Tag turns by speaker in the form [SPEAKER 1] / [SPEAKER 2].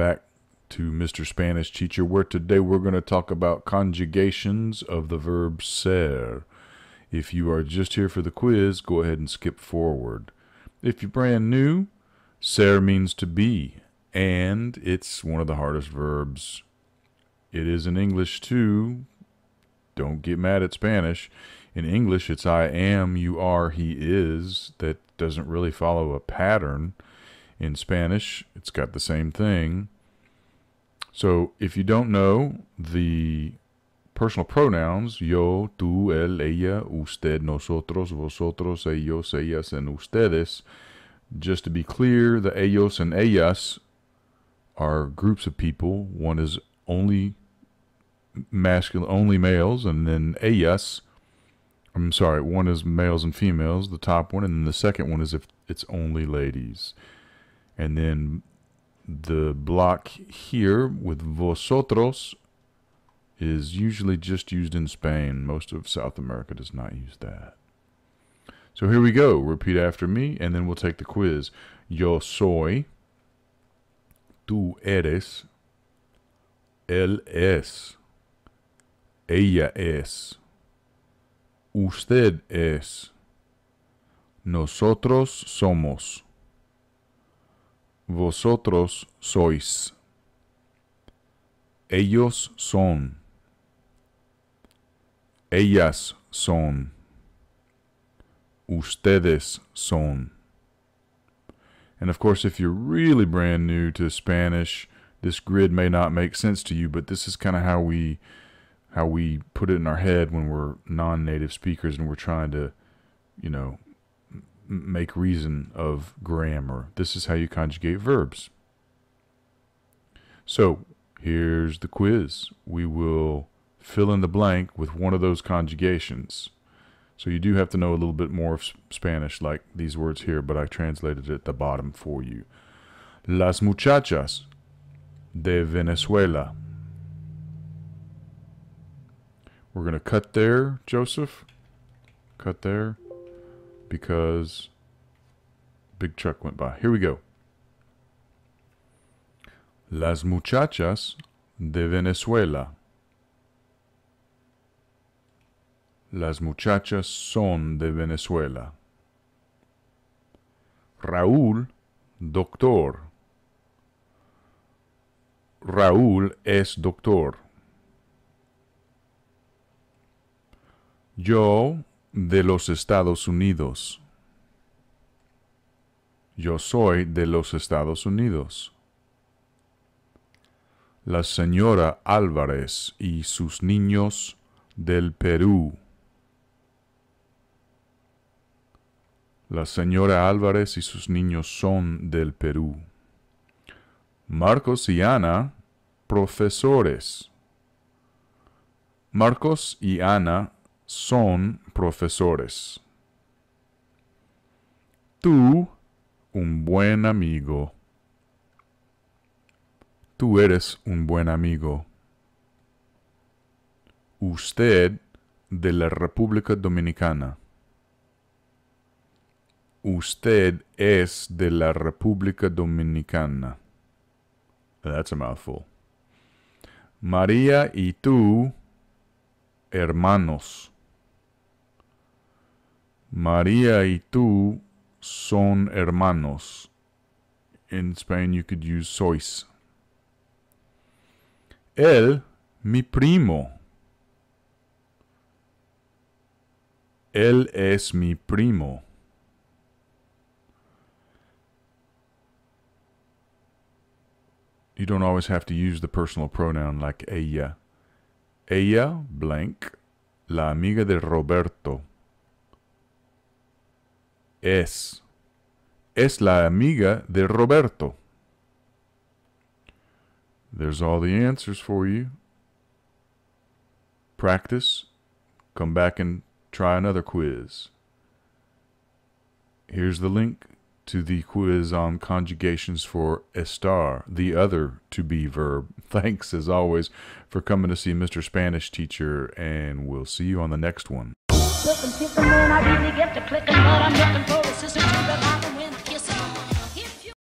[SPEAKER 1] back to Mr. Spanish Teacher, where today we're going to talk about conjugations of the verb ser. If you are just here for the quiz, go ahead and skip forward. If you're brand new, ser means to be, and it's one of the hardest verbs. It is in English too. Don't get mad at Spanish. In English, it's I am, you are, he is. That doesn't really follow a pattern. In Spanish, it's got the same thing. So if you don't know the personal pronouns, yo, tú, él, ella, usted, nosotros, vosotros, ellos, ellas, and ustedes, just to be clear, the ellos and ellas are groups of people. One is only masculine, only males, and then ellas, one is males and females, the top one, and then the second one is if it's only ladies. And then the block here with vosotros is usually just used in Spain. Most of South America does not use that. So here we go. Repeat after me, and then we'll take the quiz. Yo soy, tú eres, él es, ella es, usted es, nosotros somos, vosotros sois, ellos son, ellas son, ustedes son. And of course, if you're really brand new to Spanish, this grid may not make sense to you, but this is kind of how we put it in our head when we're non-native speakers and we're trying to, make reason of grammar. This is how you conjugate verbs. So here's the quiz. We will fill in the blank with one of those conjugations. So you do have to know a little bit more of Spanish, like these words here, but I translated it at the bottom for you. Las muchachas de Venezuela. We're going to cut there, Joseph. Cut there. Because big truck went by. Here we go. Las muchachas de Venezuela. Las muchachas son de Venezuela. Raúl, doctor. Raúl es doctor. Yo de los Estados Unidos. Yo soy de los Estados Unidos. La señora Álvarez y sus niños del Perú. La señora Álvarez y sus niños son del Perú. Marcos y Ana, profesores. Marcos y Ana son profesores. Tú, un buen amigo. Tú eres un buen amigo. Usted, de la República Dominicana. Usted es de la República Dominicana. That's a mouthful. María y tú, hermanos. María y tú son hermanos. In Spain you could use sois. Él, mi primo. Él es mi primo. You don't always have to use the personal pronoun like ella. Ella, blank, la amiga de Roberto. Es la amiga de Roberto. There's all the answers for you. Practice. Come back and try another quiz. Here's the link to the quiz on conjugations for estar, the other to-be verb. Thanks, as always, for coming to see Mr. Spanish Teacher, and we'll see you on the next one.
[SPEAKER 2] Looking, kissing, man, I really get to clicking, but I'm looking for